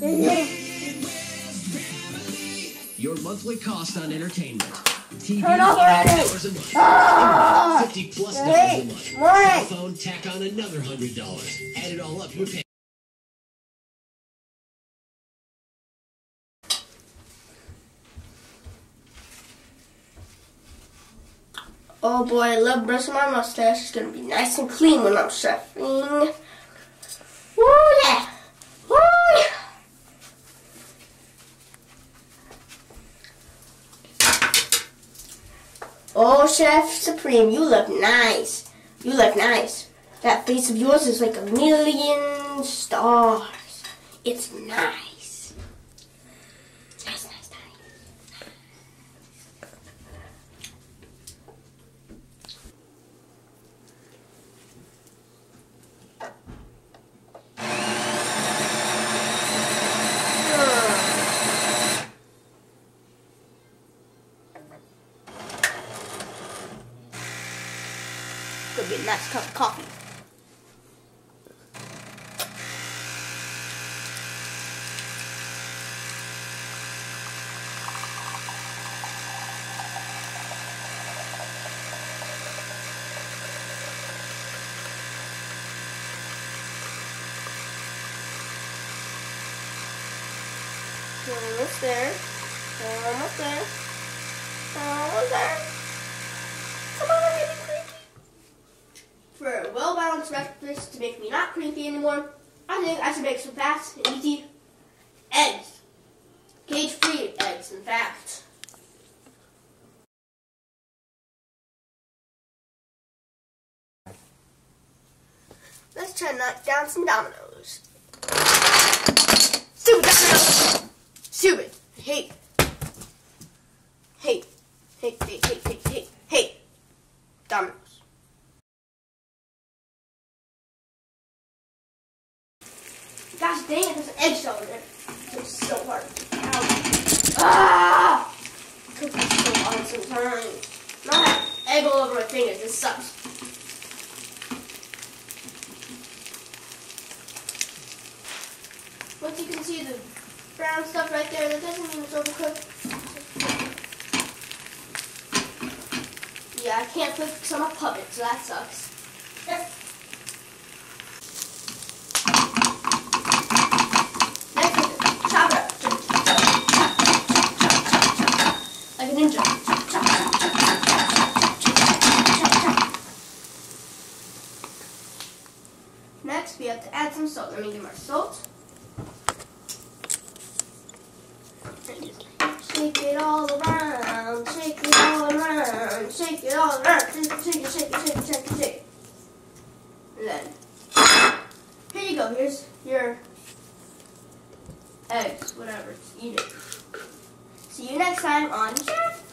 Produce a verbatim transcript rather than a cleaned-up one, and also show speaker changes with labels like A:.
A: Your monthly cost on entertainment. T V,
B: Turn off already.
A: hours a month.
B: Ah!
A: Internet, fifty plus dollars a month.
B: Morning.
A: Cell phone, tack on another hundred dollars. Add it all up, you're paying.
B: Oh boy, I love brushing my mustache. It's gonna be nice and clean when I'm chefing. Woo yeah! Woo yeah! Oh, Chef Supreme, you look nice. You look nice. That face of yours is like a million stars. It's nice. Nice, nice, nice. Could be a nice cup of coffee. We're almost there. We're almost there. We're almost there. Come on, I'm getting creepy. For a well-balanced breakfast to make me not creepy anymore, I think I should make some fast and easy eggs. Cage-free eggs, in fact. Let's try to knock down some dominoes. Stupid dominoes! Stupid! Hey! Hey! Hey, hey, hey, hey, hey, hey! Dominoes. Gosh dang it, there's an eggshell in there. It's so hard. Ow. Ah! Cooking so hard sometimes. Not have egg all over my fingers, this sucks. Once you can see the brown stuff right there, that doesn't mean it's overcooked. Yeah, I can't cook because I'm a puppet, so that sucks. Like a ninja. Next, we have to add some salt. Let me get my salt. Shake it all around. Shake it all around. Shake it all around. Shake it, shake it, shake it, shake it, shake it, shake it. And then, here you go. Here's your eggs. Whatever. Eat it. See you next time on Chef.